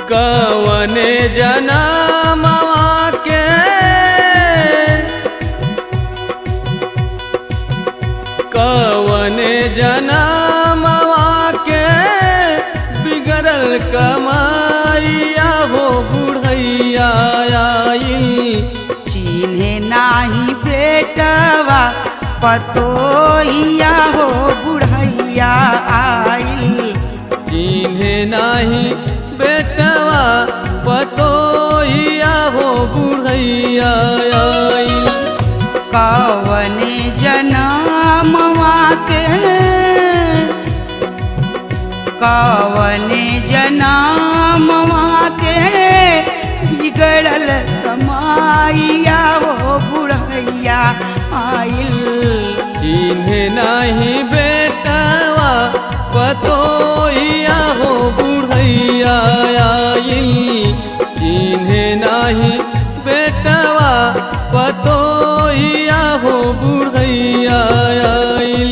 कवने जनमवा के कवने जनमवा के बिगड़ल कमाइया हो बुढ़ैया आई। चिन्हे नाही बेटवा पतोहिया हो बुढ़ैया आई। चिन्हे नाही बेटवा पतोहिया हो बुढ़ैया आई। कवने जनमवा के कवने जनमवा के बिगड़ल समाइया हो बुढ़ैया आइल। चिन्हे नाही बेटवा पतोहिया हो बुढ़ैया आई। चिन्हे नाही बेटवा पतोहिया हो बुढ़ैया आई।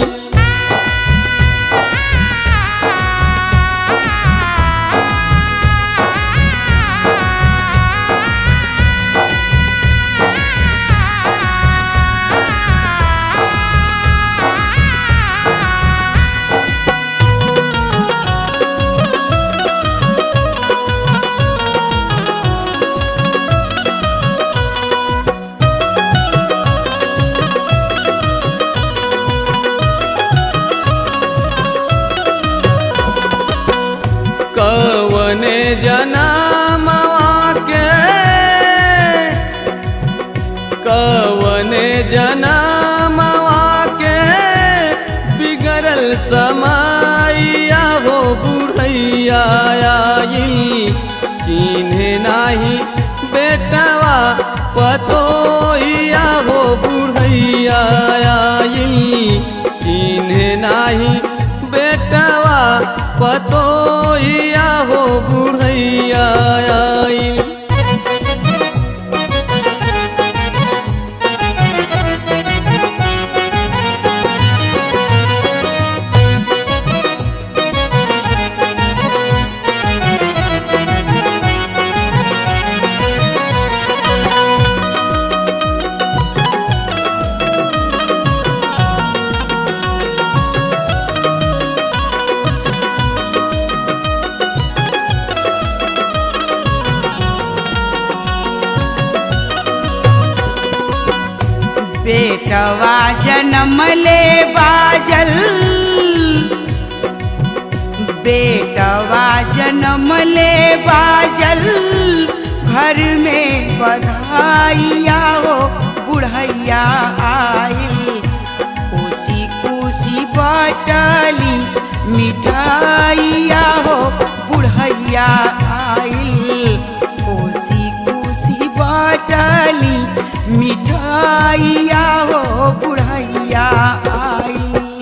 कवने जनमवा के कवने जनमवा के बिगड़ल समाइया हो बुढ़ैया आई। चिन्हे नाही बेटवा पतोहिया हो बुढ़ैया आई। चिन्हे नाही बेटवा पतोहिया हो बुढ़ैया आई। बेटवा जन्म ले बाजल बेटवा जन्म ले बाजल घर में बधाइया हो बुढ़ैया आई। खुशी खुशी बटली मिठाइया हो बुढ़ैया आई। खुशी खुशी बटली मिठाइया हो बुढ़ैया आई।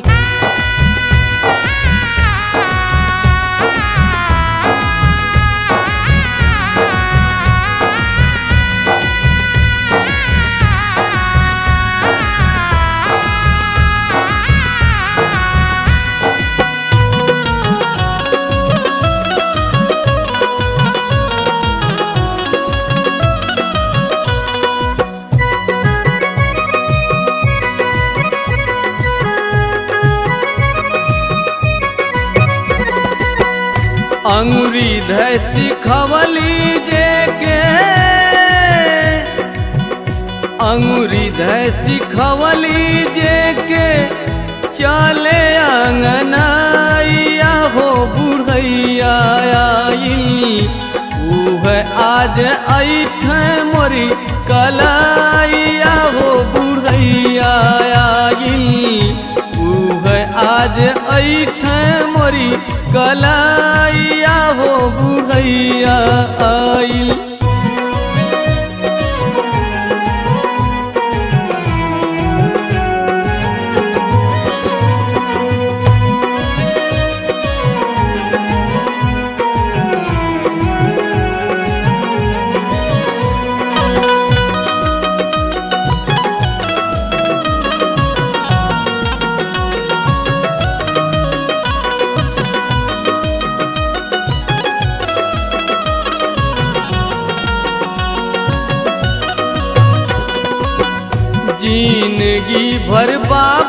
अंगुरी धै सिखवली जे के अंगुरी धै सिखवली जे के चले अंगनाइया हो बुढ़ैया आई। उह आज ऐठ मोरी कलाइया हो बुढ़ैया आई। उह आज ऐठ मोरी कलाइया हो बुढ़ैया आई।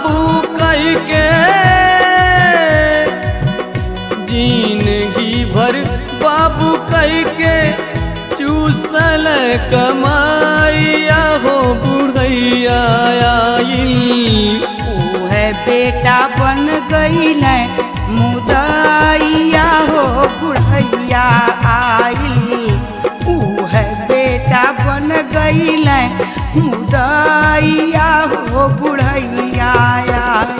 बाबू कह के जिंदगी भर बाबू कह के चूसल कमाइया हो बुढ़ैया आइल। उहे बेटा बन गईल मुदैया हो बुढ़ैया आइल। उहे बेटा बन गईल मुदैया हो बुढ़ैया आइल।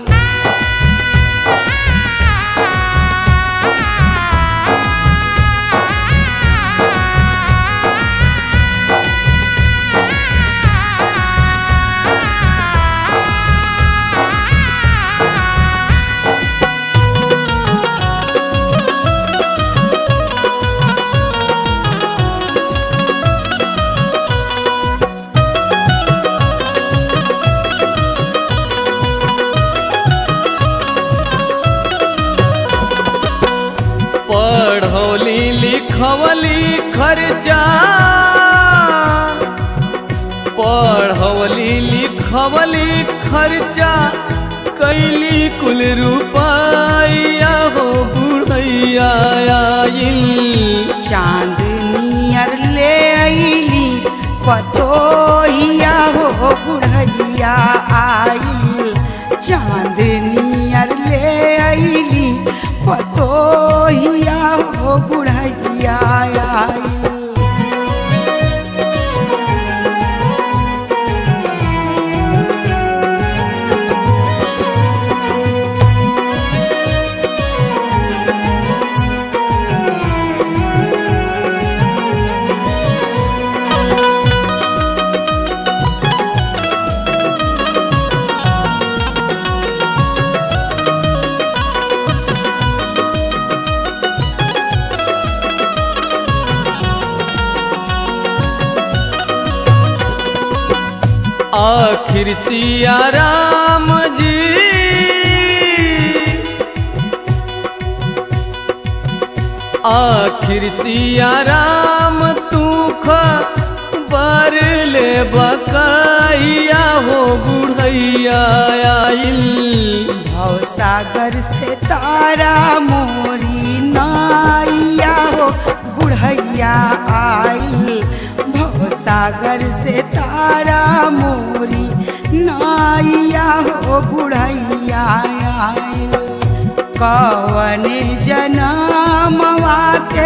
पढ़ौली लिखवली खर्चा पढ़ौली लिखवली खर्चा कैली कुल रुपैया हो बुढ़ैया आइल। चांदनियर ले अइली पतोहिया हो बुढ़ैया आइल। चांदनियर ले अइली पतोहिया हो बुढ़ैया आइल। आखिर सिया राम जी आखिर सिया राम तू खबर ले बकैया हो बुढ़ैया आइल। भवसागर से तारा मोरी नाइया हो बुढ़ैया आइल। भवसागर से तारा मोरी नाइया हो बुढ़ैया आइल। कवने जनमवा के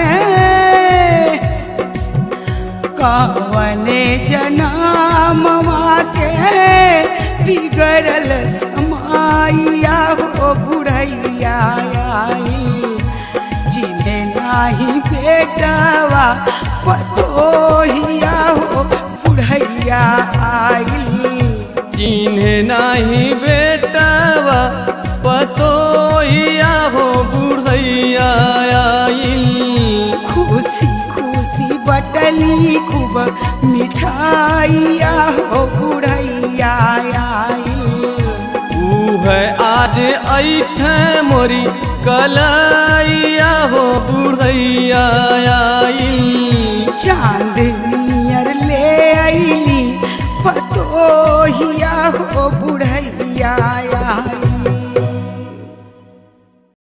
कवने जनमवा के बिगड़ल समाइया हो बुढ़ैया आइल। जिन्हें नाही बेटवा पतोहिया हो बुढ़ैया आइल। जिन्हें नाही बेटवा पतोहिया हो बुढ़ैया आइल। खुशी खुशी बटली खूब मिठाइया हो बुढ़ैया आइल। है आज ऐठ मोरी कल